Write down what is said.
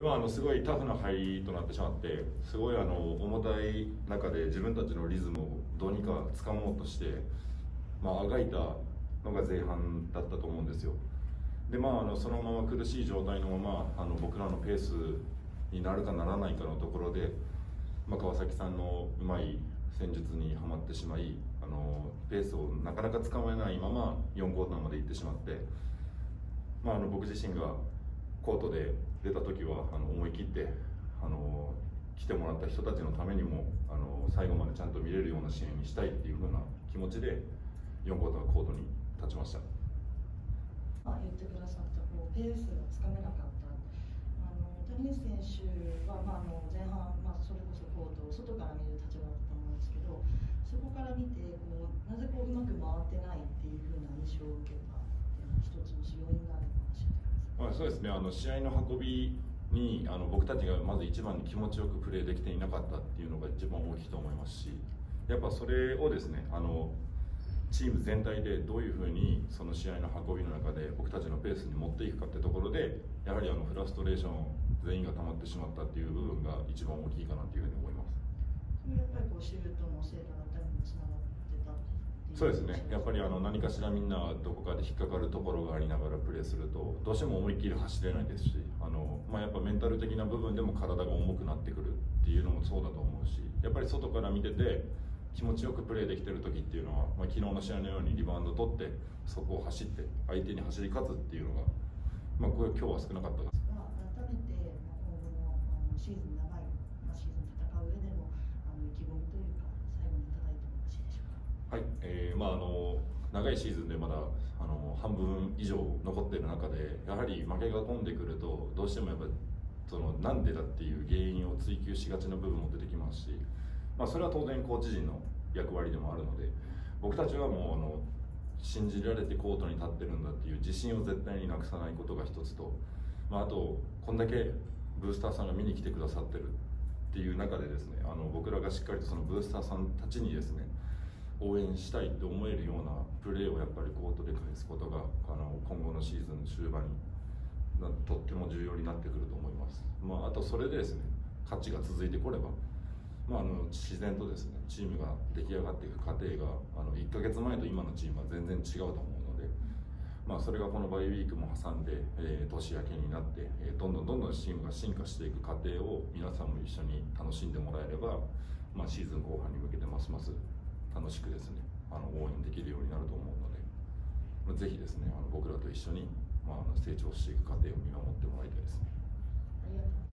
すごいタフな入りとなってしまって、すごい重たい中で自分たちのリズムをどうにか掴もうとして、あがいたのが前半だったと思うんですよ。でそのまま苦しい状態のまま僕らのペースになるかならないかのところで、川崎さんのうまい戦術にはまってしまい、ペースをなかなかつかめないまま4クォーターまで行ってしまって、僕自身がコートで出た時は思い切って来てもらった人たちのためにも最後までちゃんと見れるような試合にしたいっていう風な気持ちで4クォーターコートに立ちました。 言ってくださったペースがつかめなかった、谷口選手は、前半、それこそコートを外から見る立場だったと思うんですけど、そこから見てなぜうまく回ってないっていう風な印象を受けた一つの要因があるかもしれないです。 そうですね、試合の運びに僕たちがまず一番に気持ちよくプレーできていなかったっていうのが一番大きいと思いますし、やっぱそれをですねチーム全体でどういうふうにその試合の運びの中で僕たちのペースに持っていくかってところで、やはりフラストレーション全員が溜まってしまったっていう部分が一番大きいかなというふうに思います。 やっぱりシュートの精度だったりにつながってたっていう。 そうですね、やっぱり何かしらみんなどこかで引っかかるところがありながらプレーするとどうしても思いっきり走れないですし、やっぱメンタル的な部分でも体が重くなってくるっていうのもそうだと思うし、やっぱり外から見てて気持ちよくプレーできてる時っていうのは、昨日の試合のようにリバウンド取ってそこを走って相手に走り勝つっていうのが、これ今日は少なかったです。 改めて今後のシーズン長いシーズン戦う上での意気込みというか最後にいただいてもよろしいでしょうか。 はい、長いシーズンでまだ半分以上残っている中で、やはり負けが込んでくるとどうしてもやっぱなんでだっていう原因を追求しがちな部分も出てきますし、それは当然コーチ陣の役割でもあるので、僕たちはもう信じられてコートに立ってるんだっていう自信を絶対になくさないことが一つと、あとこんだけブースターさんが見に来てくださってるっていう中でですね、僕らがしっかりとそのブースターさんたちにですね応援したいと思えるようなプレーをやっぱりコートで返すことが今後のシーズン終盤にとっても重要になってくると思います。あとそれでですね勝ちが続いてこれば、自然とですねチームが出来上がっていく過程が1ヶ月前と今のチームは全然違うと思うので、それがこのバイウィークも挟んで、年明けになって、どんどんチームが進化していく過程を皆さんも一緒に楽しんでもらえれば、シーズン後半に向けてますます楽しくですね応援できるようになると思うので、ぜひですね僕らと一緒に、成長していく過程を見守ってもらいたいですね。